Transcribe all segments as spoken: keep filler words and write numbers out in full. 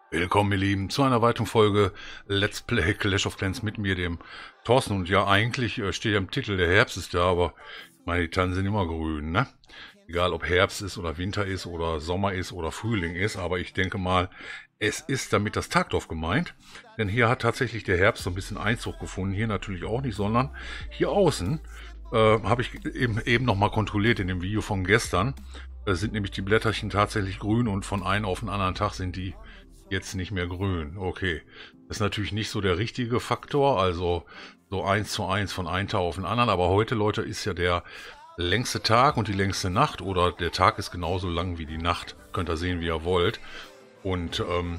Willkommen, ihr Lieben, zu einer weiteren Folge Let's Play Clash of Clans mit mir, dem Thorsten. Und ja, eigentlich äh, steht ja im Titel, der Herbst ist da, aber meine die Tannen sind immer grün, ne? Egal, ob Herbst ist oder Winter ist oder Sommer ist oder Frühling ist, aber ich denke mal, es ist damit das Tagdorf gemeint. Denn hier hat tatsächlich der Herbst so ein bisschen Einzug gefunden. Hier natürlich auch nicht, sondern hier außen äh, habe ich eben, eben nochmal kontrolliert in dem Video von gestern. Da sind nämlich die Blätterchen tatsächlich grün und von einem auf den anderen Tag sind die jetzt nicht mehr grün. Okay, das ist natürlich nicht so der richtige Faktor, also so eins zu eins von einem Tag auf den anderen, aber heute, Leute, ist ja der längste Tag und die längste Nacht, oder der Tag ist genauso lang wie die Nacht, könnt ihr sehen, wie ihr wollt. Und ähm,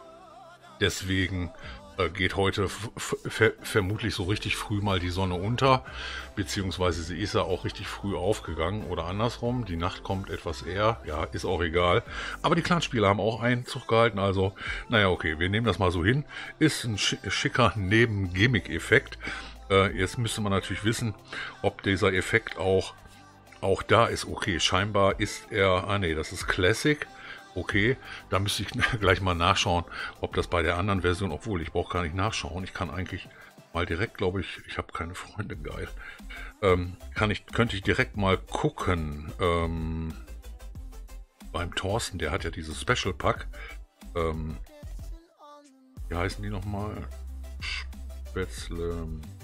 deswegen äh, geht heute ver vermutlich so richtig früh mal die Sonne unter, beziehungsweise sie ist ja auch richtig früh aufgegangen oder andersrum, die Nacht kommt etwas eher, ja, ist auch egal. Aber die Clanspieler haben auch Einzug gehalten, also naja, okay, wir nehmen das mal so hin. Ist ein schicker Neben-Gimmick-Effekt. Äh, jetzt müsste man natürlich wissen, ob dieser Effekt auch, auch da ist. Okay, scheinbar ist er, ah nee, das ist Classic. Okay, da müsste ich gleich mal nachschauen, ob das bei der anderen Version, obwohl ich brauche gar nicht nachschauen. Ich kann eigentlich mal direkt, glaube ich, ich habe keine Freunde, geil. Ähm, kann ich, könnte ich direkt mal gucken. Ähm, beim Thorsten, der hat ja dieses Special Pack. Ähm, wie heißen die nochmal? Spätzle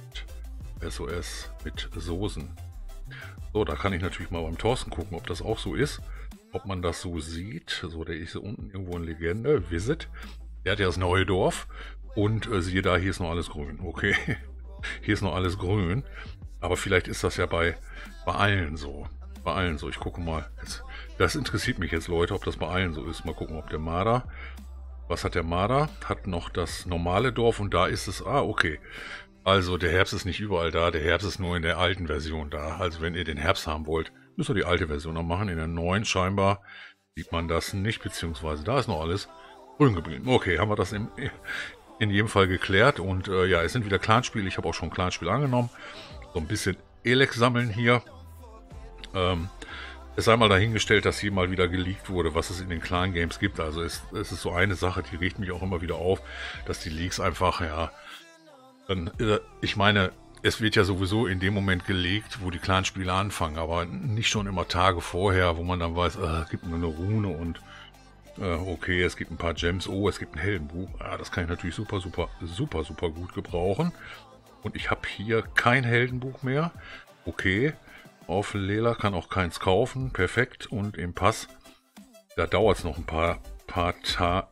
S O S mit Soßen. So, da kann ich natürlich mal beim Thorsten gucken, ob das auch so ist. Ob man das so sieht. So, der ist hier unten irgendwo in Legende. Visit. Der hat ja das neue Dorf. Und äh, siehe da, hier ist noch alles grün. Okay. Hier ist noch alles grün. Aber vielleicht ist das ja bei, bei allen so. Bei allen so. Ich gucke mal. Jetzt, das interessiert mich jetzt, Leute, ob das bei allen so ist. Mal gucken, ob der Marder. Was hat der Marder? Hat noch das normale Dorf und da ist es. Ah, okay. Also der Herbst ist nicht überall da. Der Herbst ist nur in der alten Version da. Also wenn ihr den Herbst haben wollt, müsst ihr die alte Version noch machen. In der neuen scheinbar sieht man das nicht, beziehungsweise da ist noch alles grün geblieben. Okay, haben wir das in, in jedem Fall geklärt. Und äh, ja, es sind wieder Clanspiele. Ich habe auch schon ein Clanspiel angenommen. So ein bisschen Elex sammeln hier. Ähm, es sei mal dahingestellt, dass hier mal wieder geleakt wurde, was es in den Clan-Games gibt. Also es, es ist so eine Sache, die regt mich auch immer wieder auf, dass die Leaks einfach, ja, dann, äh, ich meine, es wird ja sowieso in dem Moment gelegt, wo die Clanspiele anfangen, aber nicht schon immer Tage vorher, wo man dann weiß, äh, es gibt nur eine Rune und äh, okay, es gibt ein paar Gems, oh, es gibt ein Heldenbuch. Ah, das kann ich natürlich super, super, super, super gut gebrauchen. Und ich habe hier kein Heldenbuch mehr. Okay, auf Lela kann auch keins kaufen, perfekt. Und im Pass, da dauert es noch ein paar, paar Tage,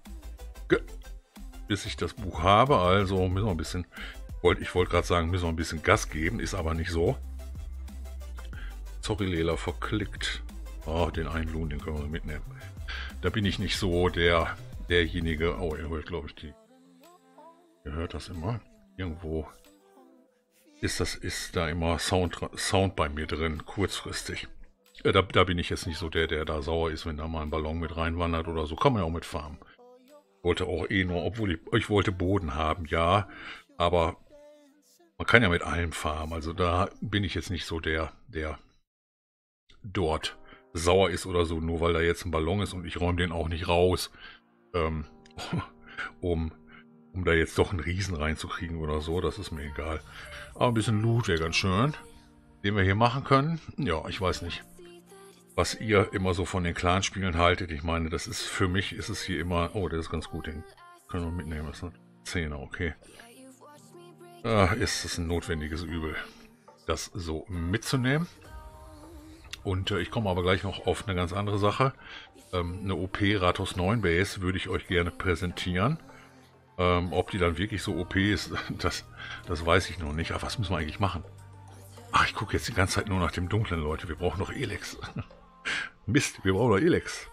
bis ich das Buch habe, also müssen wir ein bisschen... Ich wollte gerade sagen, müssen wir ein bisschen Gas geben, ist aber nicht so. Sorry, Lela, verklickt. Oh, den einen Lohn, den können wir mitnehmen. Da bin ich nicht so der derjenige. Oh, ihr hört, glaube ich, die. Ihr hört das immer. Irgendwo ist das, ist da immer Sound, Sound bei mir drin, kurzfristig. Äh, da, da bin ich jetzt nicht so der, der da sauer ist, wenn da mal ein Ballon mit reinwandert oder so. Kann man ja auch mit farmen. Wollte auch eh nur, obwohl ich, ich wollte Boden haben, ja. Aber man kann ja mit allem farmen, also da bin ich jetzt nicht so der, der dort sauer ist oder so, nur weil da jetzt ein Ballon ist und ich räume den auch nicht raus, ähm, um, um da jetzt doch einen Riesen reinzukriegen oder so, das ist mir egal. Aber ein bisschen Loot wäre ganz schön, den wir hier machen können. Ja, ich weiß nicht, was ihr immer so von den Clanspielen haltet. Ich meine, das ist für mich, ist es hier immer, oh, der ist ganz gut, den können wir mitnehmen, das ist eine Zehner, okay. Äh, ist es ein notwendiges Übel, das so mitzunehmen. Und äh, ich komme aber gleich noch auf eine ganz andere Sache. Ähm, eine O P Ratos neun Base würde ich euch gerne präsentieren. Ähm, ob die dann wirklich so O P ist, das, das weiß ich noch nicht. Aber was müssen wir eigentlich machen? Ach, ich gucke jetzt die ganze Zeit nur nach dem Dunklen, Leute. Wir brauchen noch Elex. Mist, wir brauchen noch Elex.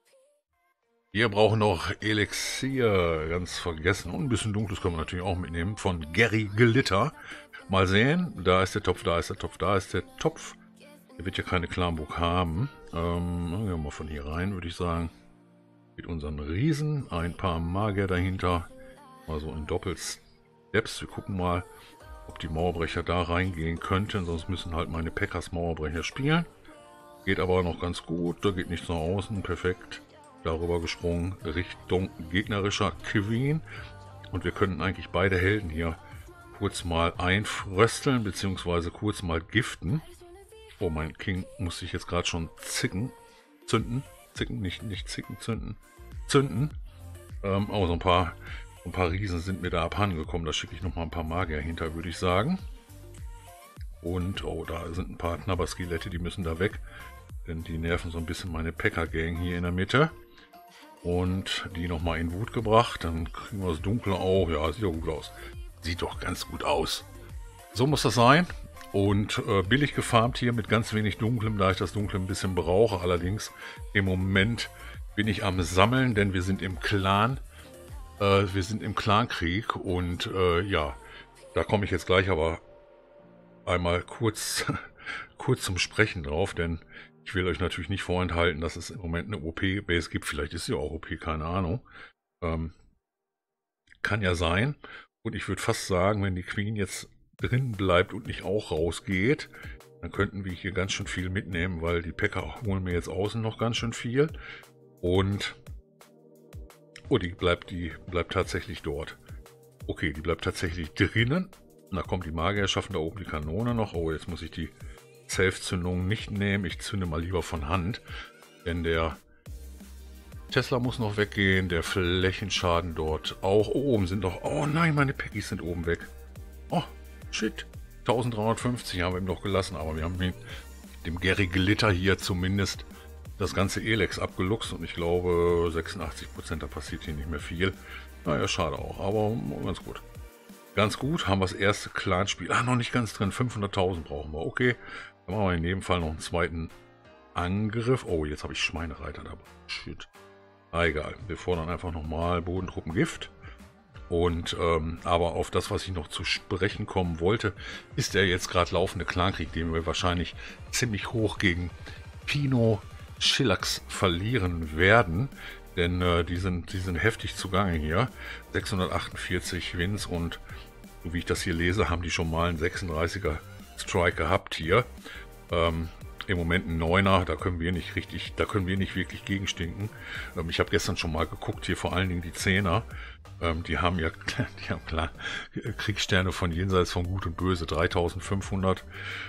Wir brauchen noch Elixier, ganz vergessen. Und ein bisschen Dunkles können wir natürlich auch mitnehmen. Von Gary Glitter. Mal sehen. Da ist der Topf, da ist der Topf, da ist der Topf. Der wird ja keine Clanburg haben. Ähm, gehen wir mal von hier rein, würde ich sagen. Mit unseren Riesen. Ein paar Magier dahinter. Mal so in Doppelsteps. Wir gucken mal, ob die Mauerbrecher da reingehen könnten. Sonst müssen halt meine Packers Mauerbrecher spielen. Geht aber noch ganz gut. Da geht nichts nach außen. Perfekt. darüber gesprungen Richtung gegnerischer Queen. Und wir können eigentlich beide Helden hier kurz mal einfrösteln, beziehungsweise kurz mal giften. Oh, mein King muss sich jetzt gerade schon zicken. Zünden. Zicken, nicht, nicht zicken, zünden. Zünden. Ähm, oh, so ein paar, ein paar Riesen sind mir da abhanden gekommen. Da schicke ich noch mal ein paar Magier hinter, würde ich sagen. Und, oh, da sind ein paar Knabberskelette, die müssen da weg. Denn die nerven so ein bisschen meine Packer-Gang hier in der Mitte. Und die nochmal in Wut gebracht. Dann kriegen wir das Dunkle auch. Ja, sieht doch gut aus. Sieht doch ganz gut aus. So muss das sein. Und äh, billig gefarmt hier mit ganz wenig Dunklem, da ich das Dunkle ein bisschen brauche. Allerdings im Moment bin ich am Sammeln, denn wir sind im Clan. Äh, wir sind im Clankrieg. Und äh, ja, da komme ich jetzt gleich aber einmal kurz, kurz zum Sprechen drauf. Denn ich will euch natürlich nicht vorenthalten, dass es im Moment eine O P-Base gibt. Vielleicht ist sie auch O P, keine Ahnung. Ähm, kann ja sein. Und ich würde fast sagen, wenn die Queen jetzt drin bleibt und nicht auch rausgeht, dann könnten wir hier ganz schön viel mitnehmen, weil die Packer holen mir jetzt außen noch ganz schön viel. Und oh, die bleibt, die bleibt tatsächlich dort. Okay, die bleibt tatsächlich drinnen. Da kommt die Magier, schaffen da oben die Kanone noch. Oh, jetzt muss ich die Self-Zündung nicht nehmen. Ich zünde mal lieber von Hand, denn der Tesla muss noch weggehen. Der Flächenschaden dort auch. Oh, oben sind noch... Oh nein, meine Packies sind oben weg. Oh, shit. dreizehnhundertfünfzig haben wir ihm noch gelassen, aber wir haben mit dem Gary Glitter hier zumindest das ganze Elex abgeluchst und ich glaube sechsundachtzig Prozent, da passiert hier nicht mehr viel. Naja, schade auch, aber ganz gut. Ganz gut, haben wir das erste Clanspiel. Ah, noch nicht ganz drin, fünfhunderttausend brauchen wir. Okay, dann machen wir in jedem Fall noch einen zweiten Angriff. Oh, jetzt habe ich Schweinereiter dabei. Shit. Ah, egal, wir fordern einfach nochmal Bodentruppengift. Und ähm, aber auf das, was ich noch zu sprechen kommen wollte, ist der jetzt gerade laufende Clankrieg, den wir wahrscheinlich ziemlich hoch gegen Pino Chillax verlieren werden. Denn äh, die, sind, die sind heftig zugange hier. sechshundertachtundvierzig Wins und so wie ich das hier lese, haben die schon mal einen sechsunddreißiger Strike gehabt hier. Ähm, Im Moment ein Neuner, da können wir nicht richtig, da können wir nicht wirklich gegenstinken. Ähm, ich habe gestern schon mal geguckt, hier vor allen Dingen die Zehner. Ähm, die haben ja, die haben klar Kriegssterne von jenseits von Gut und Böse, dreitausendfünfhundert.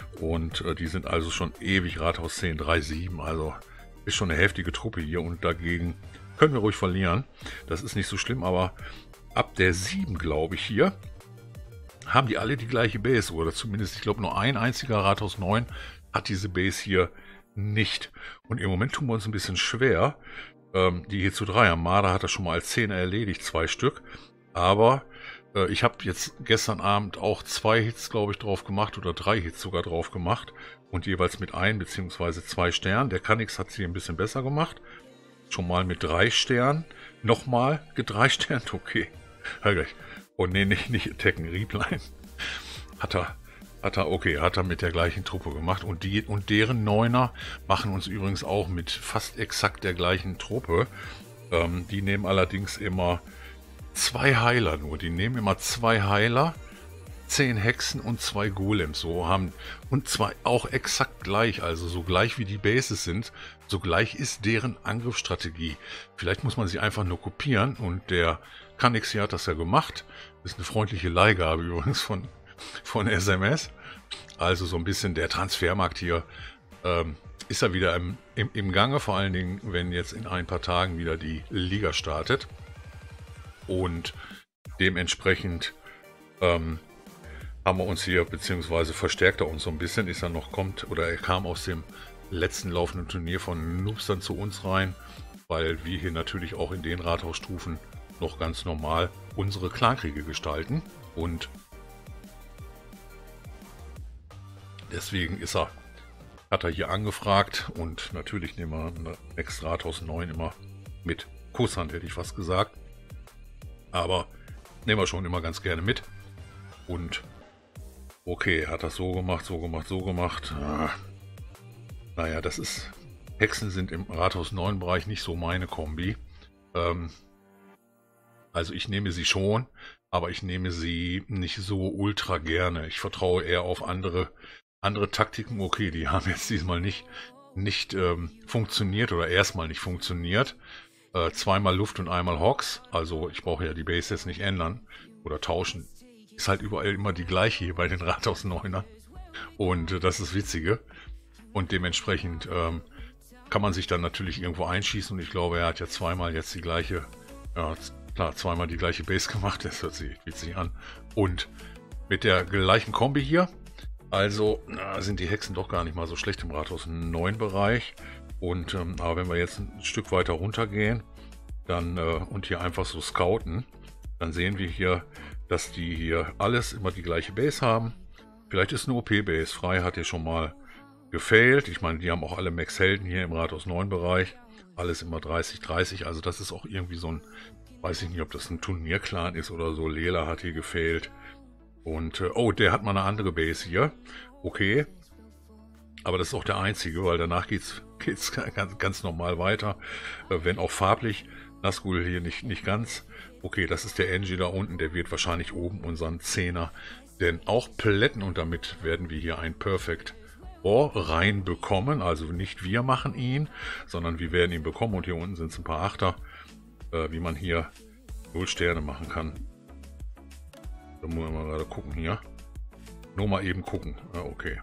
Und äh, die sind also schon ewig Rathaus zehn, drei sieben. Also ist schon eine heftige Truppe hier und dagegen können wir ruhig verlieren. Das ist nicht so schlimm, aber ab der sieben, glaube ich, hier haben die alle die gleiche Base. Oder zumindest, ich glaube, nur ein einziger Rathaus neun hat diese Base hier nicht. Und im Moment tun wir uns ein bisschen schwer, ähm, die hier zu drei haben. Marder hat das schon mal als Zehner erledigt, zwei Stück. Aber äh, ich habe jetzt gestern Abend auch zwei Hits, glaube ich, drauf gemacht oder drei Hits sogar drauf gemacht. Und jeweils mit ein bzw. zwei Sternen. Der Kanix hat sie ein bisschen besser gemacht. Schon mal mit drei Sternen. Nochmal drei Sternen, okay. Hör gleich. Oh nee, nicht, nicht Attacken, Repline. Hat er, hat er, okay, hat er mit der gleichen Truppe gemacht. Und die und deren Neuner machen uns übrigens auch mit fast exakt der gleichen Truppe. Ähm, die nehmen allerdings immer zwei Heiler nur. Die nehmen immer zwei Heiler, zehn Hexen und zwei Golems. So haben und zwei auch exakt gleich, also so gleich wie die Bases sind, so gleich ist deren Angriffsstrategie. Vielleicht muss man sie einfach nur kopieren und der Kanix hier hat das ja gemacht. Das ist eine freundliche Leihgabe übrigens von, von S M S. Also so ein bisschen der Transfermarkt hier ähm, ist ja wieder im, im, im Gange, vor allen Dingen, wenn jetzt in ein paar Tagen wieder die Liga startet. Und dementsprechend ähm, haben wir uns hier, beziehungsweise verstärkt er uns so ein bisschen, ist er noch kommt, oder er kam aus dem letzten laufenden Turnier von Noobs dann zu uns rein, weil wir hier natürlich auch in den Rathausstufen noch ganz normal unsere Clankriege gestalten und deswegen ist er, hat er hier angefragt und natürlich nehmen wir Next Rathaus neun immer mit Kusshand, hätte ich fast gesagt, aber nehmen wir schon immer ganz gerne mit und okay, hat das so gemacht, so gemacht, so gemacht. Ah, naja, das ist, Hexen sind im Rathaus neun Bereich nicht so meine Kombi. Ähm, also ich nehme sie schon, aber ich nehme sie nicht so ultra gerne. Ich vertraue eher auf andere, andere Taktiken. Okay, die haben jetzt diesmal nicht, nicht ähm, funktioniert oder erstmal nicht funktioniert. Äh, zweimal Luft und einmal Hogs. Also ich brauche ja die Base jetzt nicht ändern oder tauschen. Ist halt überall immer die gleiche hier bei den Rathaus neunern. Und äh, das ist das Witzige. Und dementsprechend ähm, kann man sich dann natürlich irgendwo einschießen. Und ich glaube, er hat ja zweimal jetzt die gleiche, ja klar, zweimal die gleiche Base gemacht. Das hört sich witzig an. Und mit der gleichen Kombi hier, also na, sind die Hexen doch gar nicht mal so schlecht im Rathaus neun Bereich. Und ähm, aber wenn wir jetzt ein Stück weiter runter gehen, dann äh, und hier einfach so scouten, dann sehen wir hier, dass die hier alles immer die gleiche Base haben. Vielleicht ist eine O P-Base. Frei hat hier schon mal gefailt. Ich meine, die haben auch alle Max-Helden hier im Rathaus neun Bereich. Alles immer dreißig dreißig. Also das ist auch irgendwie so ein, weiß ich nicht, ob das ein Turnier-Clan ist oder so. Lela hat hier gefailt. Und, äh, oh, der hat mal eine andere Base hier. Okay. Aber das ist auch der einzige, weil danach geht's, geht's ganz, ganz normal weiter. Äh, wenn auch farblich. Nazgul hier nicht, nicht ganz. Okay, das ist der Angie da unten. Der wird wahrscheinlich oben unseren Zehner denn auch plätten. Und damit werden wir hier ein Perfect War reinbekommen. Also nicht wir machen ihn, sondern wir werden ihn bekommen. Und hier unten sind es ein paar Achter, äh, wie man hier null Sterne machen kann. Da muss man mal gerade gucken hier. Nur mal eben gucken. Ja, okay.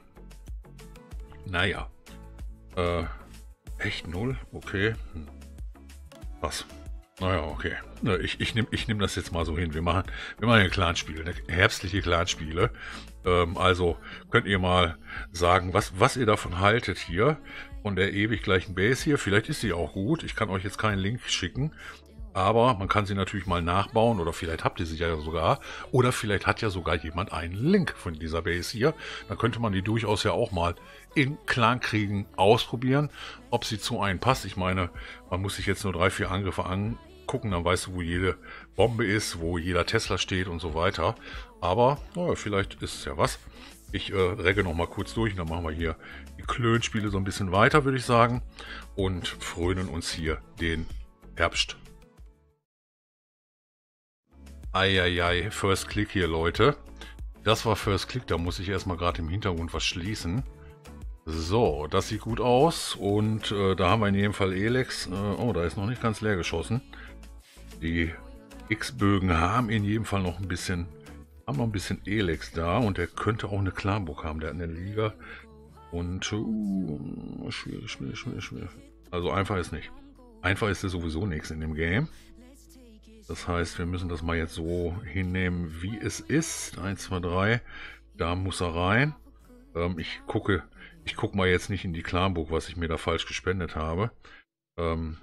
Naja. Äh, echt null? Okay. Hm. Was? Naja, okay. Ich, ich nehme ich nehm das jetzt mal so hin. Wir machen, wir machen hier Clanspiele, ne? Herbstliche Clanspiele. Ähm, also könnt ihr mal sagen, was, was ihr davon haltet hier. Von der ewig gleichen Base hier. Vielleicht ist sie auch gut. Ich kann euch jetzt keinen Link schicken. Aber man kann sie natürlich mal nachbauen. Oder vielleicht habt ihr sie ja sogar. Oder vielleicht hat ja sogar jemand einen Link von dieser Base hier. Dann könnte man die durchaus ja auch mal in Clankriegen ausprobieren, ob sie zu einem passt. Ich meine, man muss sich jetzt nur drei, vier Angriffe angucken, dann weißt du, wo jede Bombe ist, wo jeder Tesla steht und so weiter. Aber naja, vielleicht ist es ja was. Ich äh, regge noch mal kurz durch und dann machen wir hier die Klönspiele so ein bisschen weiter, würde ich sagen. Und frönen uns hier den Herbst. Eieiei, First Click hier, Leute. Das war First Click, da muss ich erstmal gerade im Hintergrund was schließen. So, das sieht gut aus und äh, da haben wir in jedem Fall Elex. Äh, oh, da ist noch nicht ganz leer geschossen. Die X-Bögen haben in jedem Fall noch ein bisschen, haben noch ein bisschen Elex da und der könnte auch eine Clanburg haben, der hat eine Liga. Und uh, schwierig, schwierig, schwierig, schwierig. Also einfach ist nicht. Einfach ist es sowieso nichts in dem Game. Das heißt, wir müssen das mal jetzt so hinnehmen, wie es ist. eins, zwei, drei. Da muss er rein. Ähm, ich gucke, ich gucke mal jetzt nicht in die Clanburg, was ich mir da falsch gespendet habe. Ähm,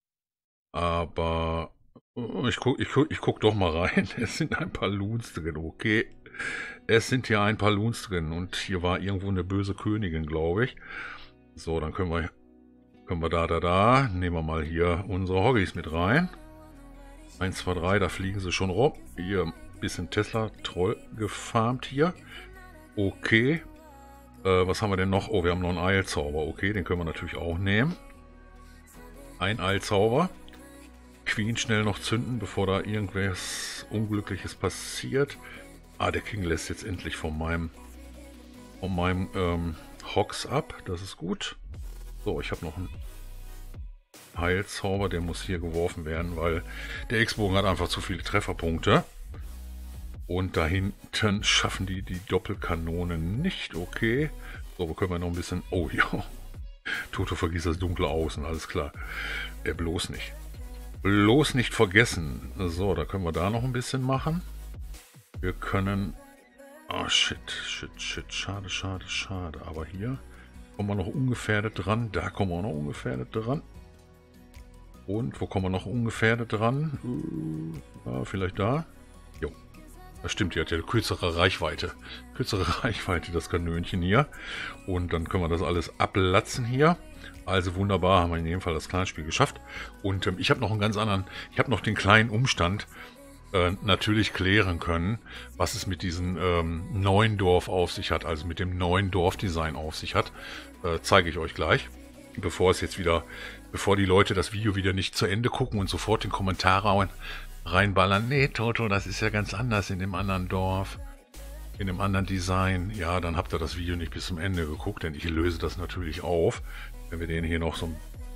aber ich gucke ich guck, ich guck doch mal rein. Es sind ein paar Loons drin, okay. Es sind hier ein paar Loons drin und hier war irgendwo eine böse Königin, glaube ich. So, dann können wir, können wir da, da, da. Nehmen wir mal hier unsere Hoggys mit rein. eins, zwei, drei, da fliegen sie schon rum. Hier ein bisschen Tesla-Troll gefarmt hier. Okay. Äh, was haben wir denn noch? Oh, wir haben noch einen Eilzauber. Okay, den können wir natürlich auch nehmen. Ein Eilzauber. Queen schnell noch zünden, bevor da irgendwas Unglückliches passiert. Ah, der King lässt jetzt endlich von meinem, von meinem ähm, Hogs ab. Das ist gut. So, ich habe noch einen Heilzauber, der muss hier geworfen werden, weil der X-Bogen hat einfach zu viele Trefferpunkte. Und da hinten schaffen die die Doppelkanonen nicht. Okay. So, wo können wir noch ein bisschen... Oh ja. Toto vergisst das dunkle Außen, alles klar. Der bloß nicht. Bloß nicht vergessen. So, da können wir da noch ein bisschen machen. Wir können... Oh, shit, shit, shit. Schade, schade, schade. Aber hier kommen wir noch ungefährdet dran. Da kommen wir auch noch ungefährdet dran. Und wo kommen wir noch ungefährdet dran? Ja, vielleicht da. Jo. Das stimmt, die hat ja eine kürzere Reichweite. Kürzere Reichweite, das Kanönchen hier. Und dann können wir das alles ablatzen hier. Also wunderbar, haben wir in jedem Fall das Clanspiel geschafft. Und ähm, ich habe noch einen ganz anderen, ich habe noch den kleinen Umstand äh, natürlich klären können, was es mit diesem ähm, neuen Dorf auf sich hat. Also mit dem neuen Dorfdesign auf sich hat. Äh, zeige ich euch gleich. Bevor es jetzt wieder, bevor die Leute das Video wieder nicht zu Ende gucken und sofort den Kommentar rein, reinballern. Nee, Toto, das ist ja ganz anders in dem anderen Dorf, in dem anderen Design. Ja, dann habt ihr das Video nicht bis zum Ende geguckt, denn ich löse das natürlich auf. Wenn wir den hier noch so ein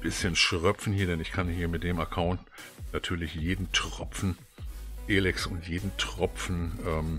bisschen schröpfen hier, denn ich kann hier mit dem Account natürlich jeden Tropfen Elex und jeden Tropfen ähm,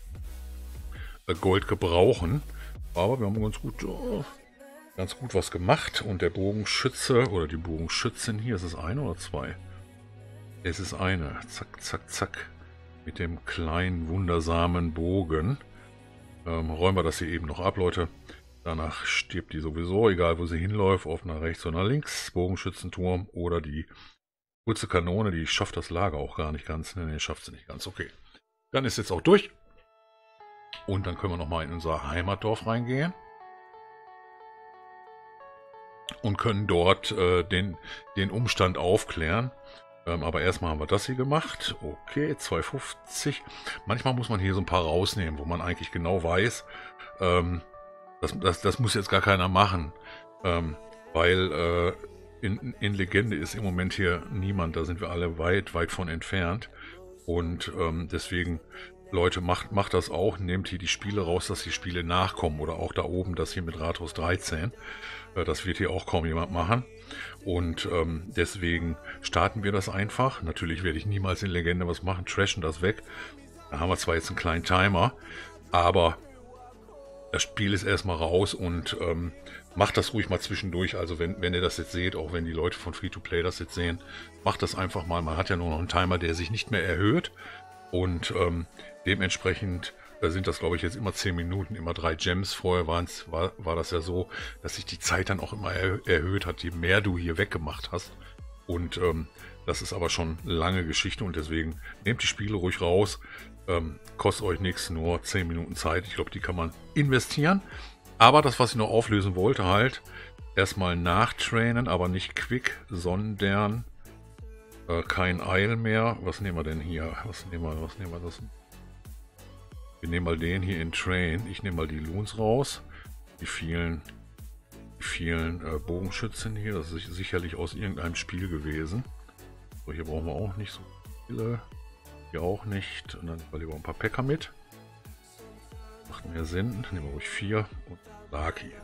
Gold gebrauchen. Aber wir haben ganz gut, oh, ganz gut was gemacht. Und der Bogenschütze oder die Bogenschützin hier, ist es eine oder zwei? Es ist eine. Zack, zack, zack. Mit dem kleinen, wundersamen Bogen. Ähm, räumen wir das hier eben noch ab, Leute. Danach stirbt die sowieso, egal wo sie hinläuft, auf nach rechts oder nach links. Bogenschützenturm oder die kurze Kanone, die schafft das Lager auch gar nicht ganz. Ne, schafft sie nicht ganz. Okay. Dann ist jetzt auch durch. Und dann können wir nochmal in unser Heimatdorf reingehen. Und können dort äh, den, den Umstand aufklären. Ähm, aber erstmal haben wir das hier gemacht. Okay, zwei fünfzig. Manchmal muss man hier so ein paar rausnehmen, wo man eigentlich genau weiß, ähm, das, das, das muss jetzt gar keiner machen. Ähm, weil äh, in, in Legende ist im Moment hier niemand. Da sind wir alle weit, weit von entfernt. Und ähm, deswegen, Leute, macht, macht das auch. Nehmt hier die Spiele raus, dass die Spiele nachkommen. Oder auch da oben, das hier mit Rathaus dreizehn. Äh, das wird hier auch kaum jemand machen. Und ähm, deswegen starten wir das einfach. Natürlich werde ich niemals in Legende was machen, trashen das weg. Da haben wir zwar jetzt einen kleinen Timer, aber das Spiel ist erstmal raus und ähm, macht das ruhig mal zwischendurch. Also wenn, wenn ihr das jetzt seht, auch wenn die Leute von Free-to-Play das jetzt sehen, macht das einfach mal. Man hat ja nur noch einen Timer, der sich nicht mehr erhöht. Und ähm, dementsprechend äh, sind das, glaube ich, jetzt immer zehn Minuten, immer drei Gems. Vorher waren's, war, war das ja so, dass sich die Zeit dann auch immer er, erhöht hat, je mehr du hier weggemacht hast. Und ähm, das ist aber schon lange Geschichte und deswegen nehmt die Spiele ruhig raus. Ähm, kostet euch nichts, nur zehn Minuten Zeit. Ich glaube, die kann man investieren. Aber das, was ich noch auflösen wollte, halt erstmal nachtrainen, aber nicht quick, sondern äh, kein Eil mehr. Was nehmen wir denn hier? Was nehmen wir, was nehmen wir das? Wir nehmen mal den hier in Train. Ich nehme mal die Loons raus. Die vielen, die vielen äh, Bogenschützen hier. Das ist sicherlich aus irgendeinem Spiel gewesen. So, hier brauchen wir auch nicht so viele. Hier auch nicht. Und dann nehmen wir lieber ein paar Packer mit. Macht mehr Sinn. Nehmen wir ruhig vier. Und Lucky.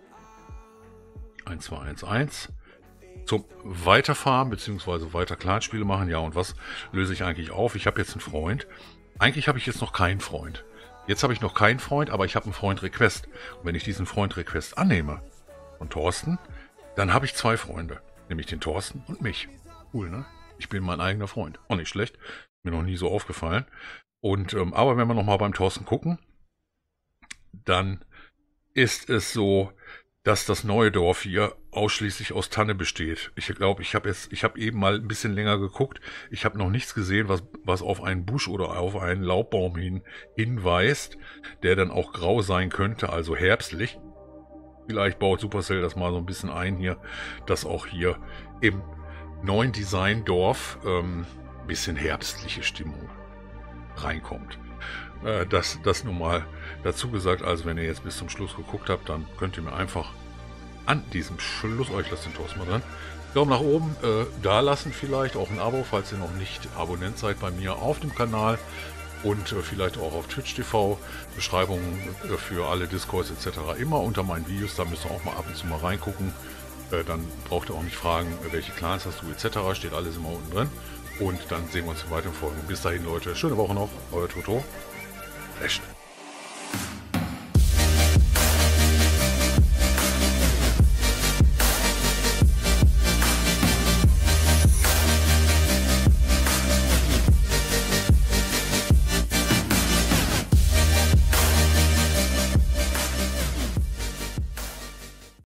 eins, zwei, eins, eins. Zum Weiterfahren bzw. weiter Clanspiele machen. Ja, und was löse ich eigentlich auf? Ich habe jetzt einen Freund. Eigentlich habe ich jetzt noch keinen Freund. Jetzt habe ich noch keinen Freund, aber ich habe einen Freund-Request. Und wenn ich diesen Freund-Request annehme von Thorsten, dann habe ich zwei Freunde. Nämlich den Thorsten und mich. Cool, ne? Ich bin mein eigener Freund. Auch nicht schlecht. Mir noch nie so aufgefallen. Und ähm, aber wenn wir nochmal beim Thorsten gucken, dann ist es so, dass das neue Dorf hier ausschließlich aus Tanne besteht. Ich glaube, ich habe jetzt, ich habe eben mal ein bisschen länger geguckt. Ich habe noch nichts gesehen, was, was auf einen Busch oder auf einen Laubbaum hin, hinweist, der dann auch grau sein könnte, also herbstlich. Vielleicht baut Supercell das mal so ein bisschen ein hier, dass auch hier im neuen Design-Dorf ähm, ein bisschen herbstliche Stimmung reinkommt. Äh, das, das nun mal dazu gesagt. Also wenn ihr jetzt bis zum Schluss geguckt habt, dann könnt ihr mir einfach an diesem Schluss, euch lasst den Thorsten mal dran, Daumen nach oben äh, da lassen, vielleicht auch ein Abo, falls ihr noch nicht Abonnent seid bei mir auf dem Kanal und äh, vielleicht auch auf Twitch T V. Beschreibungen äh, für alle Discords et cetera immer unter meinen Videos, da müsst ihr auch mal ab und zu mal reingucken. Äh, dann braucht ihr auch nicht fragen, welche Clans hast du et cetera. Steht alles immer unten drin. Und dann sehen wir uns in weiteren Folgen. Bis dahin, Leute. Schöne Woche noch. Euer Toto. Recht.